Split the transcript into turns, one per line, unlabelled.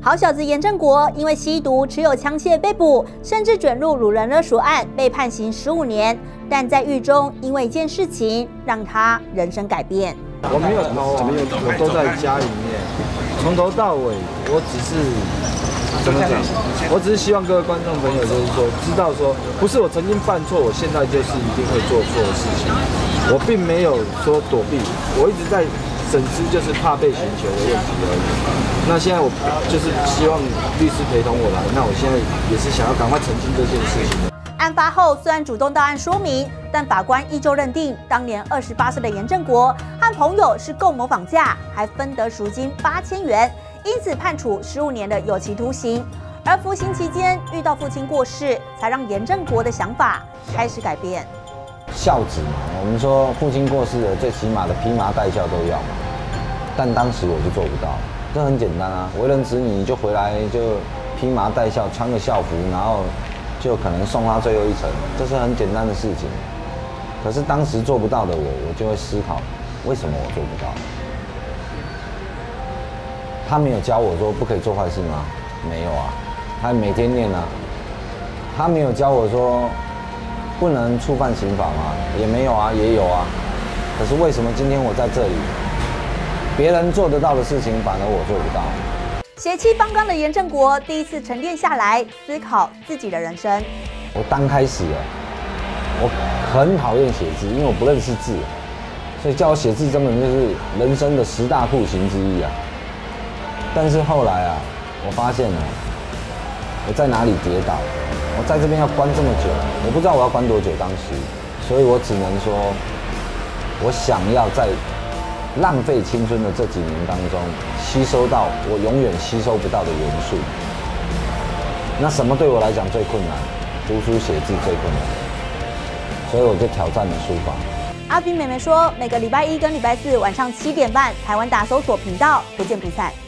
好小子严正国因为吸毒、持有枪械被捕，甚至卷入掳人勒赎案，被判刑15年。但在狱中，因为一件事情让他人生改变。
我没有偷啊，我都在家里面，从头到尾，我只是怎么讲？我只是希望各位观众朋友就是说，知道说，不是我曾经犯错，我现在就是一定会做错的事情。我并没有说躲避，我一直在审思，就是怕被寻求的问题而已。那现在我就是希望律师陪同我来，那我现在也是想要赶快澄清这件事情。
案发后虽然主动到案说明，但法官依旧认定当年28岁的严正国和朋友是共谋绑架，还分得赎金8000元，因此判处15年的有期徒刑。而服刑期间遇到父亲过世，才让严正国的想法开始改变。
孝子嘛，我们说父亲过世了，最起码的披麻戴孝都要嘛。但当时我就做不到，这很简单啊，为人子女就回来就披麻戴孝，穿个校服，然后就可能送他最后一程，这是很简单的事情。可是当时做不到的我就会思考，为什么我做不到？他没有教我说不可以做坏事吗？没有啊，他每天念啊。他没有教我说不能触犯刑法吗？也没有啊，也有啊。可是为什么今天我在这里，别人做得到的事情，反而我做不到？
血气方刚的严正国第一次沉淀下来，思考自己的人生。
我刚开始我很讨厌写字，因为我不认识字，所以叫我写字根本就是人生的10大酷刑之一啊。但是后来啊，我发现了我在哪里跌倒，我在这边要关这么久，我不知道我要关多久。当时，所以我只能说，我想要在浪费青春的这几年当中，吸收到我永远吸收不到的元素。那什么对我来讲最困难？读书写字最困难，所以我就挑战了书法。
阿平妹妹说，每个礼拜1跟礼拜4晚上7点半，台湾大搜索频道，不见不散。